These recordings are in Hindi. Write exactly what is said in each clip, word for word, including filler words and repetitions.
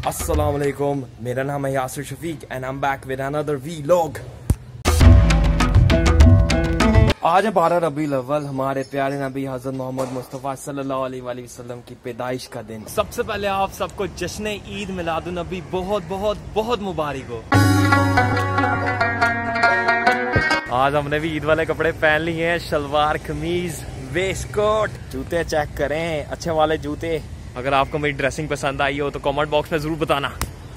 अस्सलाम वालेकुम, मेरा नाम है Yasir Shafiq and I am back with another vlog. आज है बारह रबीउल अव्वल, हमारे प्यारे नबी हज़रत मोहम्मद मुस्तफ़ा सल्लल्लाहु अलैहि वसल्लम की पैदाइश का दिन। सबसे पहले आप सबको जश्न ईद मिलादुन नबी बहुत बहुत बहुत मुबारक हो। आज हमने भी ईद वाले कपड़े पहन लिए हैं, शलवार कमीज वेस्ट कोट। जूते चेक करें, अच्छे वाले जूते। अगर आपको मेरी ड्रेसिंग पसंद आई हो तो कमेंट बॉक्स में जरूर बताना।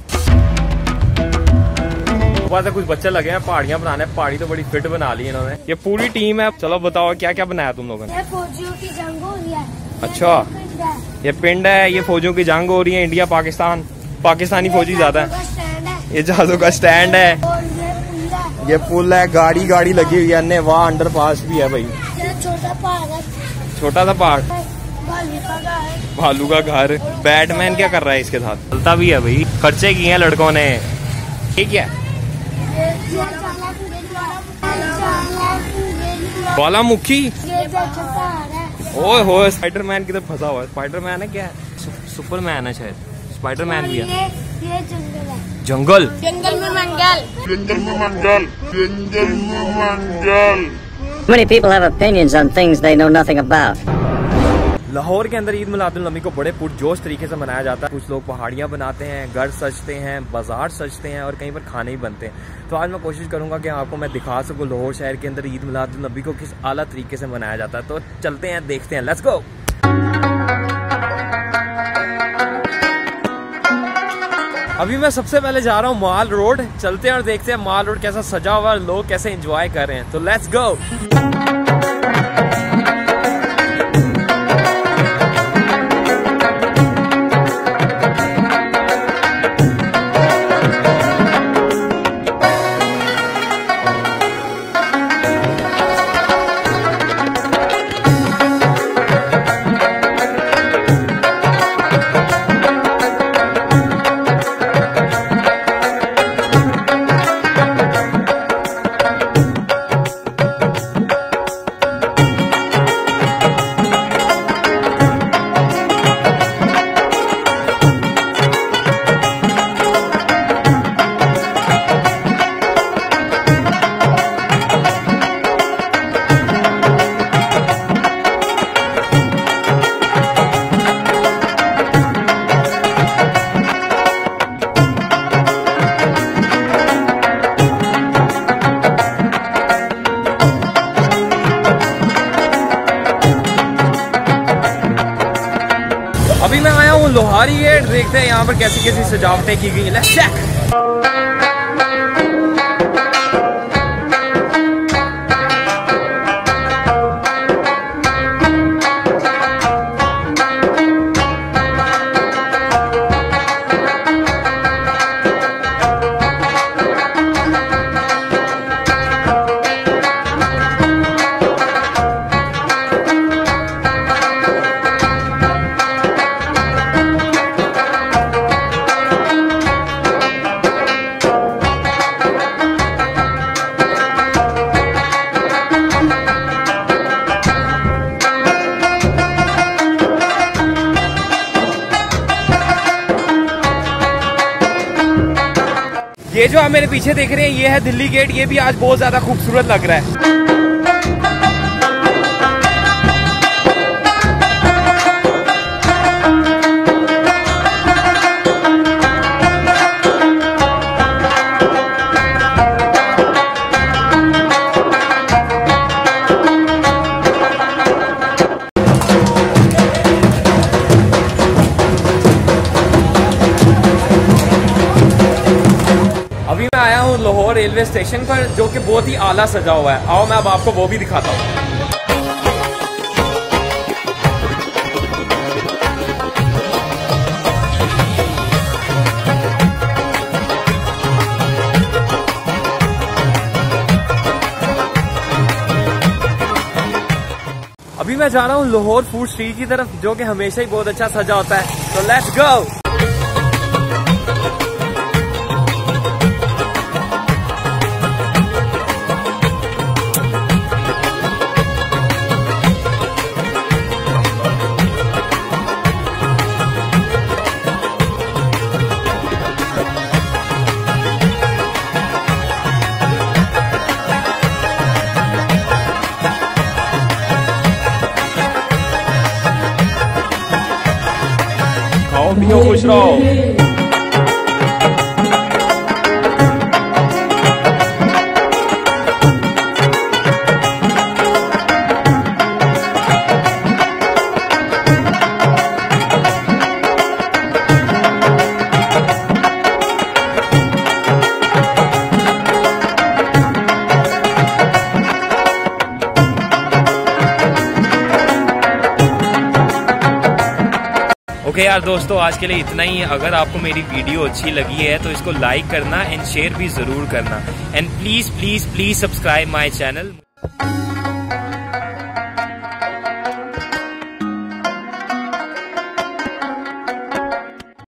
सुबह से कुछ बच्चे लगे हैं पहाड़ियाँ बनाने, पहाड़ी तो बड़ी फिट बना ली इन्होंने। ये पूरी टीम है। चलो बताओ क्या क्या बनाया तुम लोगों ने। फौजियों की जंग हो रही है। अच्छा, ये पिंड है, ये फौजियों की जंग हो रही है। इंडिया पाकिस्तान, पाकिस्तानी फौजी ज्यादा है। ये जहाजों का स्टैंड है, ये पुल है, गाड़ी गाड़ी लगी हुई है। अन्य वहाँ अंडर पास भी है भाई। छोटा पहाड़ है, छोटा सा पहाड़, भालू का घर। बैटमैन क्या कर रहा है इसके साथ? चलता भी है भाई। खर्चे किए हैं लड़कों ने। ठीक है, ज्वालामुखी। ओए हो, स्पाइडरमैन की तरफ फंसा हुआ है। स्पाइडरमैन है क्या है? सुपरमैन है शायद। स्पाइडरमैन भी है। ये जंगल है। जंगल, जंगल में मंगल, जंगल में मंगल, जंगल में मंगल। Many people have opinions on things they know nothing about. Lahore के अंदर ईद मिलादुन नबी को बड़े पुरजोश तरीके से मनाया जाता है। कुछ लोग पहाड़ियाँ बनाते हैं, घर सजते हैं, बाजार सजते हैं और कहीं पर खाने ही बनते हैं। तो आज मैं कोशिश करूंगा कि आपको मैं दिखा सकूं लाहौर शहर के अंदर ईद मिलादुन नबी को किस आला तरीके से मनाया जाता है। तो चलते हैं, देखते हैं, लेट्स गो। अभी मैं सबसे पहले जा रहा हूँ माल रोड। चलते हैं और देखते हैं माल रोड कैसा सजा हुआ है, लोग कैसे एंजॉय कर रहे हैं। तो लेट्स गो। अभी मैं आया हूँ लोहारी गेट। देखते हैं यहाँ पर कैसी कैसी सजावटें की गई हैं। Let's check. ये जो आप मेरे पीछे देख रहे हैं ये है दिल्ली गेट। ये भी आज बहुत ज्यादा खूबसूरत लग रहा है। अभी मैं आया हूँ लाहौर रेलवे स्टेशन पर, जो कि बहुत ही आला सजा हुआ है। आओ मैं अब आपको वो भी दिखाता हूँ। अभी मैं जा रहा हूँ लाहौर फूड स्ट्रीट की तरफ, जो कि हमेशा ही बहुत अच्छा सजा होता है। तो लेट्स गो। पियो, खुश रहो। ओके यार दोस्तों, आज के लिए इतना ही। अगर आपको मेरी वीडियो अच्छी लगी है तो इसको लाइक करना एंड शेयर भी जरूर करना, and please please please subscribe my channel.